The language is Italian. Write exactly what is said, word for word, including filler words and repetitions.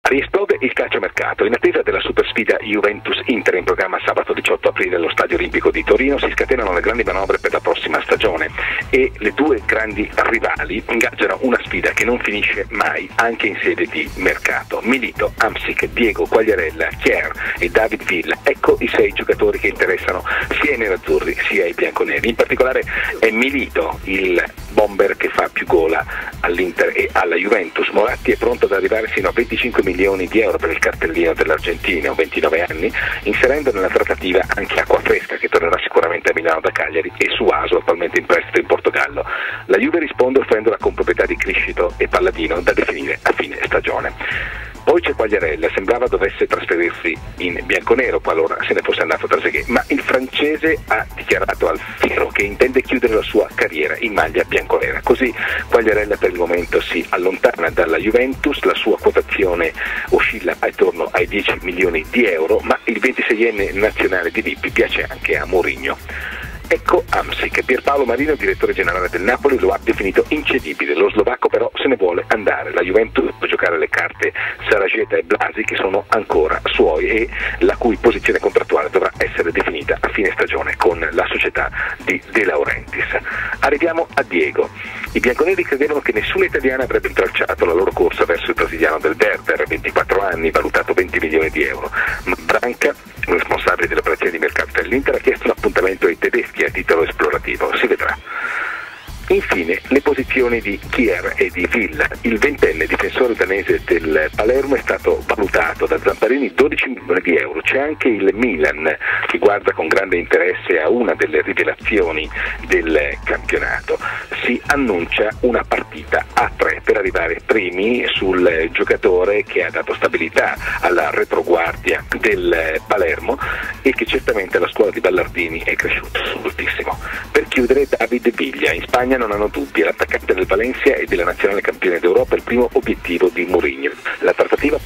Riesplode il calciomercato. In attesa della super sfida Juventus-Inter in programma sabato diciotto aprile allo Stadio Olimpico di Torino si scatenano le grandi manovre per la prossima stagione e le due grandi rivali ingaggiano una sfida che non finisce mai anche in sede di mercato. Milito, Hamsik, Diego, Quagliarella, Kjaer e David Villa, ecco i sei giocatori che interessano sia i nerazzurri sia i bianconeri. In particolare è Milito il bomber che fa più gola all'Inter e alla Juventus. Moratti è pronto ad arrivare fino a venticinque milioni di euro per il cartellino dell'Argentina, ventinove anni, inserendo nella trattativa anche Acquafresca, che tornerà sicuramente a Milano da Cagliari, e Suaso, attualmente in prestito in Portogallo. La Juve risponde offrendola con proprietà di Criscito e Palladino da definire a fine stagione. Poi c'è Quagliarella, sembrava dovesse trasferirsi in bianconero qualora se ne fosse andato Trezeguet, ma il francese ha dichiarato al Figaro che intende chiudere la sua carriera in maglia bianconera. Così Quagliarella per il momento si allontana dalla Juventus, la sua quotazione oscilla attorno ai dieci milioni di euro, ma il ventiseienne nazionale di Lippi piace anche a Mourinho. Ecco Hamsik. Pierpaolo Marino, direttore generale del Napoli, lo ha definito incedibile. Lo slovacco però se ne vuole andare. La Juventus può giocare le carte Sarageta e Blasi, che sono ancora suoi e la cui posizione contrattuale dovrà essere definita a fine stagione con la società di De Laurentiis. Arriviamo a Diego. I bianconeri credevano che nessuna italiana avrebbe intralciato la loro corsa verso il brasiliano del Werder, ventiquattro anni, valutato venti milioni di euro. Ma Branca, responsabile dell'operazione di mercato dell'Inter, ha chiesto un appuntamento ai tedeschi a titolo esplorativo. Si vedrà. Infine le posizioni di Kjaer e di Villa. Il ventenne difensore danese del Palermo è stato valutato da Zamparini dodici milioni di euro. C'è anche il Milan che guarda con grande interesse a una delle rivelazioni del campionato. Si annuncia una partita a tre per arrivare primi sul giocatore che ha dato stabilità alla retroguardia del Palermo e che certamente alla scuola di Ballardini è cresciuto moltissimo. Per chiudere, David Villa. In Spagna non hanno dubbi, l'attaccante del Valencia e della nazionale campione d'Europa è il primo obiettivo di Mourinho. La trattativa